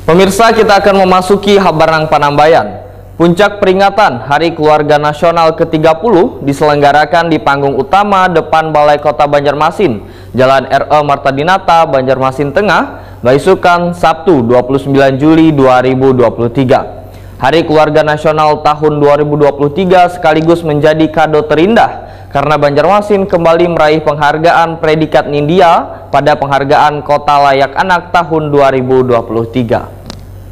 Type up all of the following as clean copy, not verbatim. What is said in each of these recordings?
Pemirsa, kita akan memasuki Habarang Panambayan. Puncak peringatan Hari Keluarga Nasional ke-30 diselenggarakan di panggung utama depan Balai Kota Banjarmasin, Jalan R.E. Marta Dinata, Banjarmasin Tengah, Baisukan, Sabtu 29 Juli 2023. Hari Keluarga Nasional tahun 2023 sekaligus menjadi kado terindah karena Banjarmasin kembali meraih penghargaan predikat Nindya pada penghargaan Kota Layak Anak tahun 2023.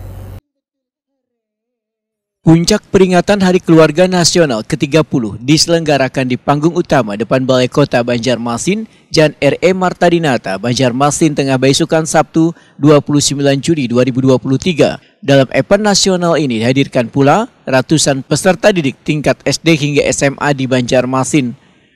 Puncak peringatan Hari Keluarga Nasional ke-30 diselenggarakan di panggung utama depan Balai Kota Banjarmasin, Jalan R.E. Marta Dinata, Banjarmasin Tengah, Baisukan, Sabtu 29 Juli 2023. Dalam event nasional ini dihadirkan pula ratusan peserta didik tingkat SD hingga SMA di Banjarmasin.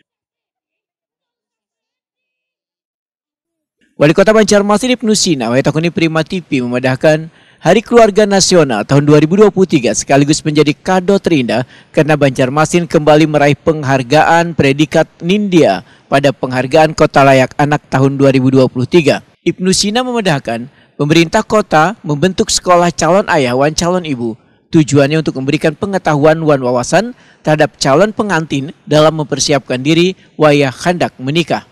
Wali Kota Banjarmasin Ibnu Sina Waitakuni Prima TV memandahkan Hari Keluarga Nasional tahun 2023 sekaligus menjadi kado terindah karena Banjarmasin kembali meraih penghargaan predikat Nindya pada penghargaan Kota Layak Anak tahun 2023. Ibnu Sina memandahkan pemerintah kota membentuk sekolah calon ayah wan calon ibu. Tujuannya untuk memberikan pengetahuan wan wawasan terhadap calon pengantin dalam mempersiapkan diri wayah hendak menikah.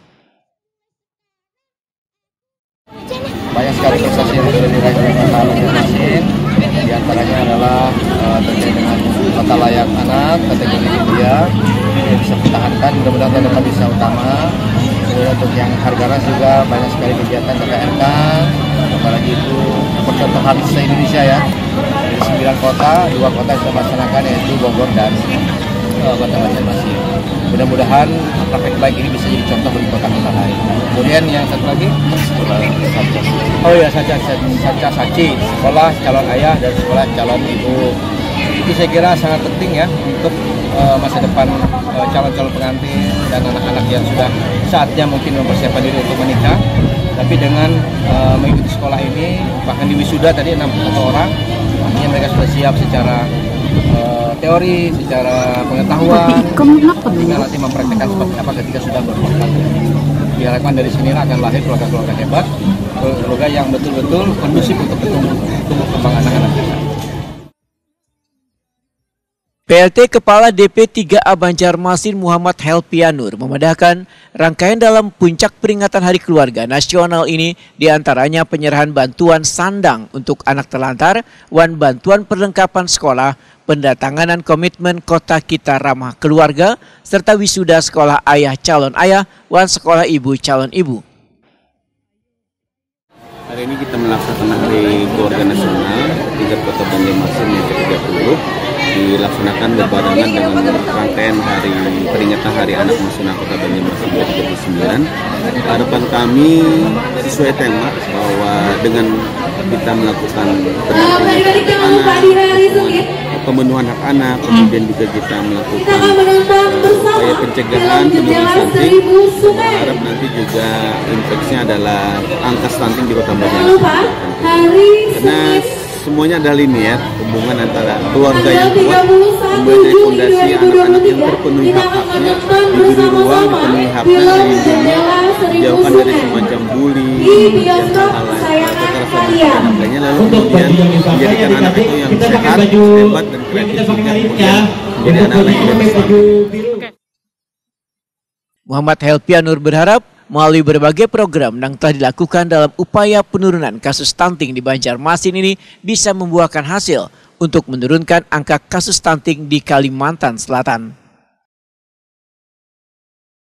Banyak sekali prestasi yang sudah diraih oleh Kota Banjarmasin, diantaranya adalah terkait dengan Kota Layak Anak, kategori India, yang bisa pertahankan, mudah-mudahan tahun depan bisa utama. Kemudian untuk yang Harganas juga banyak sekali kegiatan KKRK, apalagi itu percontohan se-Indonesia ya. Dari 9 kota, 2 kota yang kita laksanakan yaitu Bogor dan Kota Banjarmasin. Mudah-mudahan praktek baik ini bisa jadi contoh bagi kota-kota lain. Kemudian yang satu lagi, Saca Saci, sekolah calon ayah dan sekolah calon ibu. Itu saya kira sangat penting ya untuk masa depan calon-calon pengantin dan anak-anak yang sudah saatnya mungkin mempersiapkan diri untuk menikah. Tapi dengan mengikuti sekolah ini, bahkan di wisuda tadi 61 orang, artinya mereka sudah siap secara teori, secara pengetahuan, tinggal nanti mempraktekkan seperti apa ketika sudah berkeluarga. Diharapkan dari sinilah akan lahir keluarga-keluarga hebat, keluarga yang betul-betul kondusif untuk tumbuh kembang anak-anak kita. PLT Kepala DP3A Banjarmasin Muhammad Helpianur memandahkan rangkaian dalam puncak peringatan Hari Keluarga Nasional ini diantaranya penyerahan bantuan sandang untuk anak terlantar, wan bantuan perlengkapan sekolah, pendatanganan komitmen Kota Kita Ramah Keluarga, serta wisuda sekolah ayah calon ayah, wan sekolah ibu calon ibu. Hari ini kita melaksanakan Hari Keluarga Nasional tingkat Kota Banjarmasin yang ke-30. Dilaksanakan berbarengan dengan rangkaian hari peringatan Hari Anak Nasional Kota Banjarmasin 2039. Harapan kami sesuai tema bahwa dengan kita melakukan pemenuhan hak anak, kemudian juga kita melakukan upaya pencegahan penurunan stunting. Berharap nanti juga impactnya adalah angka stunting di Kota Banjarmasin. Karena semuanya adalah linear, hubungan antara keluarga yang kuat, mempunyai fondasi anak-anak yang terpenuhi hak-haknya, diberi ruang, dipenuhi haknya, dilindungi, dijauhkan dari semacam bully, kemudian hal-hal kekerasan dan lainnya, lalu kemudian menjadikan anak itu yang sehat, hebat dan kreatif sehingga kemudian menjadi anak-anak yang berprestasi. Muhammad Helpianur berharap melalui berbagai program yang telah dilakukan dalam upaya penurunan kasus stunting di Banjarmasin ini bisa membuahkan hasil untuk menurunkan angka kasus stunting di Kalimantan Selatan.